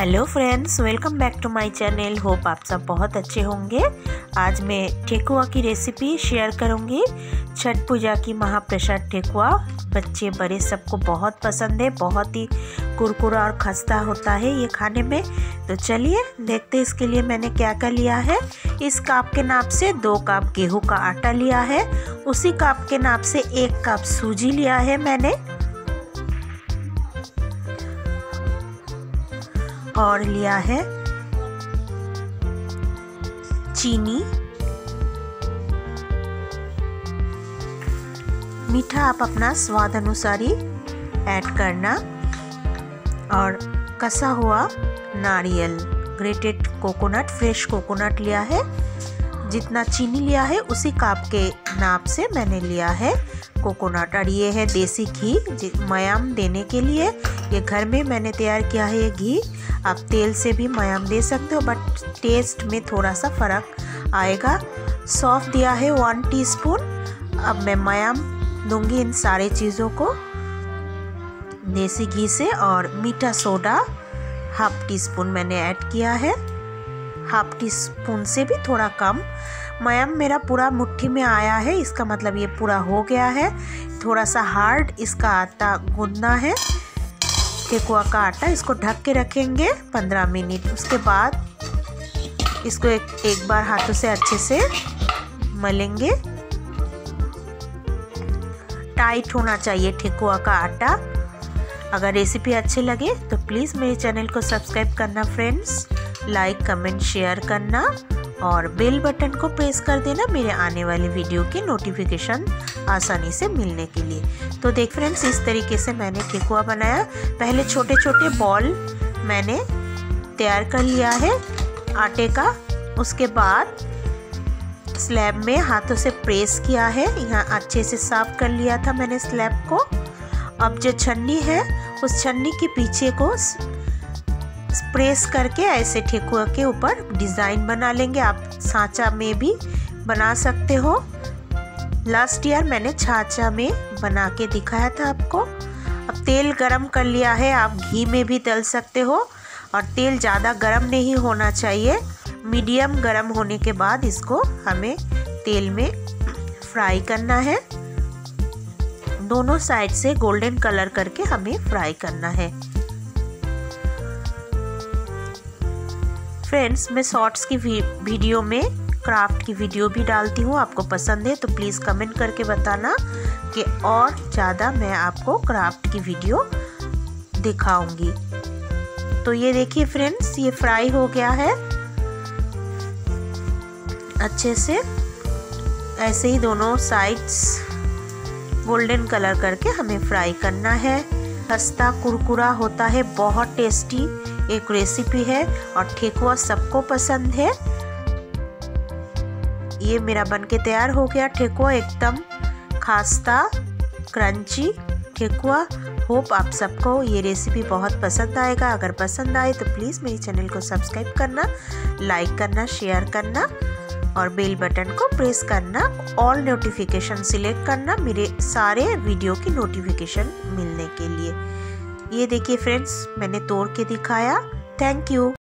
Hello friends, welcome back to my channel. Hope आप सब बहुत अच्छे होंगे। आज मैं ठेकुआ की रेसिपी शेयर करूंगी। छठ पूजा की महाप्रसाद ठेकुआ बच्चे बड़े सबको बहुत पसंद है। बहुत ही कुरकुरा और खस्ता होता है ये खाने में। तो चलिए देखते हैं इसके लिए मैंने क्या क्या लिया है। इस कप के नाप से 2 कप गेहूं का आटा लिया है। उसी कप के नाप से 1 कप सूजी लिया है मैंने। और लिया है चीनी। मीठा आप अपना स्वाद अनुसार ही ऐड करना। और कसा हुआ नारियल, ग्रेटेड कोकोनट, फ्रेश कोकोनट लिया है। जितना चीनी लिया है उसी कप के नाप से मैंने लिया है कोकोनट। और ये है देसी घी मयाम देने के लिए। ये घर में मैंने तैयार किया है ये घी। आप तेल से भी मयाम दे सकते हो, बट टेस्ट में थोड़ा सा फ़र्क आएगा। सौंफ दिया है 1 टीस्पून। अब मैं मयाम दूंगी इन सारे चीज़ों को देसी घी से। और मीठा सोडा 1/2 टीस्पून मैंने ऐड किया है। 1/2 टीस्पून से भी थोड़ा कम। मयाम मेरा पूरा मुट्ठी में आया है, इसका मतलब ये पूरा हो गया है। थोड़ा सा हार्ड इसका आटा गूंदना है, ठेकुआ का आटा। इसको ढक के रखेंगे 15 मिनट। उसके बाद इसको एक बार हाथों से अच्छे से मलेंगे। टाइट होना चाहिए ठेकुआ का आटा। अगर रेसिपी अच्छे लगे तो प्लीज़ मेरे चैनल को सब्सक्राइब करना फ्रेंड्स, लाइक कमेंट शेयर करना और बेल बटन को प्रेस कर देना मेरे आने वाली वीडियो की नोटिफिकेशन आसानी से मिलने के लिए। तो देख फ्रेंड्स, इस तरीके से मैंने ठेकुआ बनाया। पहले छोटे छोटे बॉल मैंने तैयार कर लिया है आटे का। उसके बाद स्लैब में हाथों से प्रेस किया है। यहाँ अच्छे से साफ कर लिया था मैंने स्लैब को। अब जो छन्नी है उस छन्नी के पीछे को प्रेस करके ऐसे ठेकुआ के ऊपर डिज़ाइन बना लेंगे। आप सांचा में भी बना सकते हो। लास्ट ईयर मैंने छाछा में बना के दिखाया था आपको। अब तेल गरम कर लिया है, आप घी में भी तल सकते हो। और तेल ज़्यादा गरम नहीं होना चाहिए, मीडियम गरम होने के बाद इसको हमें तेल में फ्राई करना है। दोनों साइड से गोल्डन कलर करके हमें फ्राई करना है। फ्रेंड्स, मैं शॉर्ट्स की वीडियो में क्राफ्ट की वीडियो भी डालती हूँ। आपको पसंद है तो प्लीज़ कमेंट करके बताना कि और ज़्यादा मैं आपको क्राफ्ट की वीडियो दिखाऊंगी। तो ये देखिए फ्रेंड्स, ये फ्राई हो गया है अच्छे से। ऐसे ही दोनों साइड्स गोल्डन कलर करके हमें फ्राई करना है। खस्ता कुरकुरा होता है, बहुत टेस्टी एक रेसिपी है और ठेकुआ सबको पसंद है। ये मेरा बनके तैयार हो गया ठेकुआ, एकदम खस्ता क्रंची ठेकुआ। होप आप सबको ये रेसिपी बहुत पसंद आएगा। अगर पसंद आए तो प्लीज़ मेरे चैनल को सब्सक्राइब करना, लाइक करना, शेयर करना और बेल बटन को प्रेस करना। ऑल नोटिफिकेशन सिलेक्ट करना मेरे सारे वीडियो की नोटिफिकेशन मिलने के लिए। ये देखिए फ्रेंड्स, मैंने तोड़ के दिखाया। Thank you.